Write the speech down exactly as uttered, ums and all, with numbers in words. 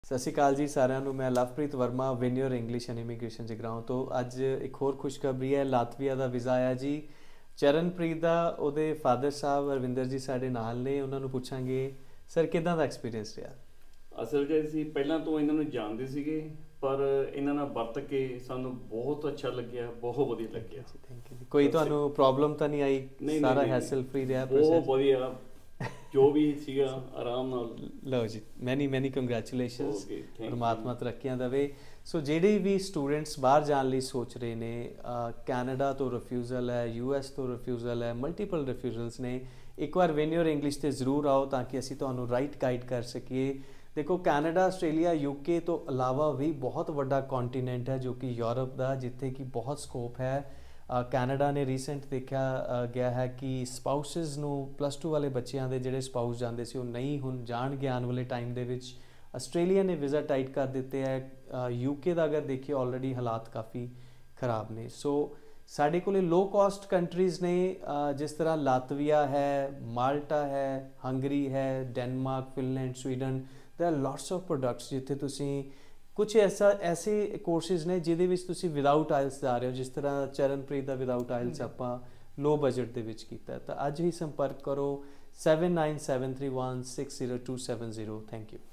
ਸਤਿ ਸ਼੍ਰੀ ਅਕਾਲ ਜੀ ਸਾਰਿਆਂ ਨੂੰ। ਮੈਂ Lovepreet Verma, win your English and immigration Jagraon ਤੋਂ। ਅੱਜ ਇੱਕ ਹੋਰ ਖੁਸ਼ਖਬਰੀ ਹੈ, ਲਾਤਵੀਆ ਦਾ ਵੀਜ਼ਾ ਆਇਆ ਜੀ। ਚਰਨਪ੍ਰੀਤ ਦਾ ਉਹਦੇ ਫਾਦਰ ਸਾਹਿਬ ਰਵਿੰਦਰ ਜੀ ਸਾਡੇ ਨਾਲ ਨੇ, ਉਹਨਾਂ ਨੂੰ ਪੁੱਛਾਂਗੇ ਸਰ ਕਿੱਦਾਂ ਦਾ ਐਕਸਪੀਰੀਅੰਸ ਰਿਹਾ। ਅਸਲ 'ਚ ਅਸੀਂ ਪਹਿਲਾਂ ਤੋਂ ਇਹਨਾਂ ਨੂੰ ਜਾਣਦੇ ਸੀਗੇ, ਪਰ ਇਹਨਾਂ ਨਾਲ ਵਰਤ ਕੇ ਸਾਨੂੰ ਬਹੁਤ ਅੱਛਾ ਲੱਗਿਆ, ਬਹੁਤ ਵਧੀਆ ਲੱਗਿਆ। ਥੈਂਕ ਯੂ ਜੀ। ਕੋਈ ਤੁਹਾਨੂੰ ਪ੍ਰੋਬਲਮ ਤਾਂ ਨਹੀਂ ਆਈ? ਸਾਰਾ ਹੈਸਲ ਫ੍ਰੀ ਰਿਹਾ? ਬਹੁਤ ਵਧੀਆ, ਜੋ ਵੀ ਸੀਗਾ ਆਰਾਮ ਨਾਲ। ਲਓ ਜੀ, ਮੈਨੀ ਮੈਨੀ ਕੰਗ੍ਰੈਚੁਲੇਸ਼ਨਸ, ਪਰਮਾਤਮਾ ਤਰੱਕੀਆਂ ਦੇਵੇ। ਸੋ ਜਿਹੜੇ ਵੀ ਸਟੂਡੈਂਟਸ ਬਾਹਰ ਜਾਣ ਲਈ ਸੋਚ ਰਹੇ ਨੇ, ਕੈਨੇਡਾ ਤੋਂ ਰਿਫਿਊਜ਼ਲ ਹੈ, ਯੂ ਐਸ ਤੋਂ ਰਿਫਿਊਜ਼ਲ ਹੈ, ਮਲਟੀਪਲ ਰਿਫਿਊਜ਼ਲਸ ਨੇ, ਇੱਕ ਵਾਰ ਵਿਨ ਯੋਰ ਇੰਗਲਿਸ਼ 'ਤੇ ਜ਼ਰੂਰ ਆਓ ਤਾਂ ਕਿ ਅਸੀਂ ਤੁਹਾਨੂੰ ਰਾਈਟ ਗਾਈਡ ਕਰ ਸਕੀਏ। ਦੇਖੋ, ਕੈਨੇਡਾ, ਆਸਟ੍ਰੇਲੀਆ, ਯੂਕੇ ਤੋਂ ਇਲਾਵਾ ਵੀ ਬਹੁਤ ਵੱਡਾ ਕੰਟੀਨੈਂਟ ਹੈ ਜੋ ਕਿ ਯੂਰਪ ਦਾ, ਜਿੱਥੇ ਕਿ ਬਹੁਤ ਸਕੋਪ ਹੈ। ਕੈਨੇਡਾ ਨੇ ਰੀਸੈਂਟ ਦੇਖਿਆ ਗਿਆ ਹੈ ਕਿ ਸਪਾਊਸਿਸ ਨੂੰ, ਪਲੱਸ ਟੂ ਵਾਲੇ ਬੱਚਿਆਂ ਦੇ ਜਿਹੜੇ ਸਪਾਊਸ ਜਾਂਦੇ ਸੀ ਉਹ ਨਹੀਂ ਹੁਣ ਜਾਣਗੇ ਆਉਣ ਵਾਲੇ ਟਾਈਮ ਦੇ ਵਿੱਚ। ਆਸਟ੍ਰੇਲੀਆ ਨੇ ਵੀਜ਼ਾ ਟਾਈਟ ਕਰ ਦਿੱਤੇ ਹੈ। ਯੂਕੇ ਦਾ ਅਗਰ ਦੇਖੀਏ ਆਲਰੇਡੀ ਹਾਲਾਤ ਕਾਫੀ ਖਰਾਬ ਨੇ। ਸੋ ਸਾਡੇ ਕੋਲ ਲੋ ਕਾਸਟ ਕੰਟਰੀਜ਼ ਨੇ, ਜਿਸ ਤਰ੍ਹਾਂ ਲਾਤਵੀਆ ਹੈ, ਮਾਲਟਾ ਹੈ, ਹੰਗਰੀ ਹੈ, Denmark, Finland, Sweden. There are lots of products जिथे तुसी कुछ ऐसा ऐसे कोर्सेज ने जिहदे विच तुसी विदाउट आइल्स जा रहे हो, जिस तरह चरणप्रीत दा विदाउट आइल्स आपां लो बजट दे विच कीता है। तो अज ही संपर्क करो seven nine seven three one six zero two seven zero. Thank you.